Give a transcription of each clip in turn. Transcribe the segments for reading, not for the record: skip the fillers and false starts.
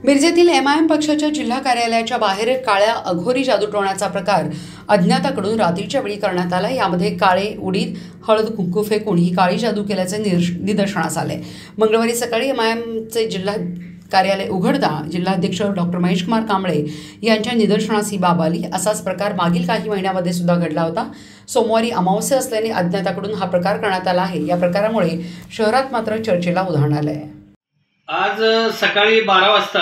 मिरजेतील एमआयएम पक्षाच्या जिल्हा कार्यालयाच्या बाहेर काळ्या अघोरी जादूटोण्याचा प्रकार अज्ञाताकडून रात्रीच्या वेळी करण्यात आला। यामध्ये काळे उडीद, हळद, कुंकू फेकून ही काळी जादू केल्याचे निदर्शनास आले। मंगळवारी सकाळी एमआयएमचे जिल्हा कार्यालय उघडता जिल्हाध्यक्ष डॉक्टर महेश कुमार कांबळे यांच्या निदर्शनास ही बाब आली। असाच प्रकार मागील काही महिन्यांमध्ये सुद्धा घडला होता। सोमवारी अमावस्या असल्याने अज्ञाताकडून हा प्रकार करण्यात आला आहे। या प्रकारामुळे शहरात मात्र चर्चेला उधाण आले। आज सकाळी 12 वाजता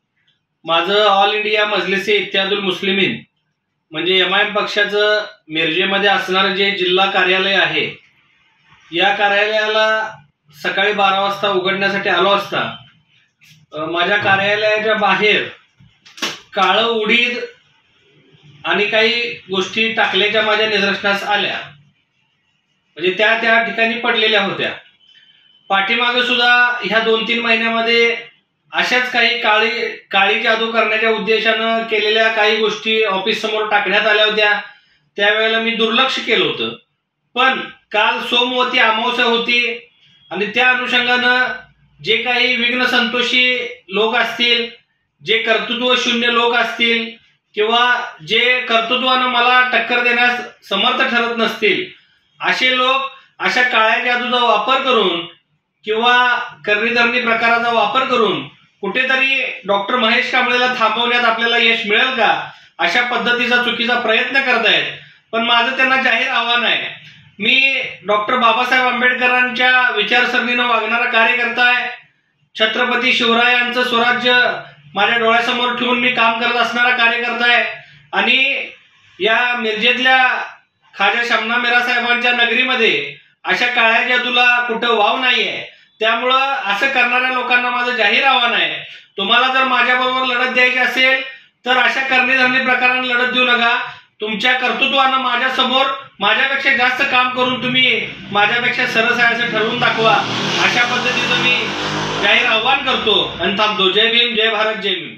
माझं ऑल इंडिया मजलिसे इत्यादुल मुस्लिमीन म्हणजे एमआयएम पक्षाचं मिरजेमध्ये असणारं जे जिल्हा कार्यालय आहे, या कार्यालयाला सकाळी 12 वाजता उघडण्यासाठी आलो असता माझ्या कार्यालयाच्या बाहेर काळं उडीद आणि काही गोष्टी टाकल्याच्या माझ्या निदर्शनास आल्या। म्हणजे त्या ठिकाणी पडलेल्या होत्या। पाठीमागे सुद्धा ह्या 2-3 महिन्यामध्ये अशाच काही काळी जादू करण्याच्या उद्देशानं केलेल्या काही गोष्टी ऑफिस समोर टाकण्यात आल्या होत्या। त्यावेळेला मी दुर्लक्ष केलं होतं, पण काल सोमवती अमावस्या होती आणि त्या अनुषंगानं जे काही विघ्न संतोषी लोक असतील, जे कर्तृत्व शून्य लोक असतील किंवा जे कर्तृत्वानं मला टक्कर देण्यास समर्थ ठरत नसतील, असे लोक अशा काळ्या जादूचा वापर करून किंवा करणी प्रकाराचा वापर करून कुठेतरी डॉक्टर महेश कांबळेला थांबवण्यात आपल्याला यश मिळेल का, अशा पद्धतीचा चुकीचा प्रयत्न करतायत। पण माझं त्यांना जाहीर आव्हान आहे, मी डॉक्टर बाबासाहेब आंबेडकरांच्या विचारसरणीनं वागणारा कार्यकर्ता आहे। छत्रपती शिवरायांचं स्वराज्य माझ्या डोळ्यासमोर ठेवून मी काम करत असणारा कार्यकर्ता आहे आणि या मिरजेतल्या खाजा शमना मीरा साहेबांच्या नगरीमध्ये अशा काळ्या जादूला कुठं वाव नाहीये। त्यामुळं असं करणाऱ्या लोकांना माझं जाहीर आव्हान आहे, तुम्हाला जर माझ्याबरोबर लढत द्यायची असेल तर अशा करणी प्रकाराने लढत देऊ नका। तुमच्या कर्तृत्वानं माझ्यासमोर माझ्यापेक्षा जास्त काम करून तुम्ही माझ्यापेक्षा सरस आहे असं ठरवून दाखवा, अशा पद्धतीचं मी जाहीर आव्हान करतो आणि थांबतो। जय भीम, जय भारत, जय भीम।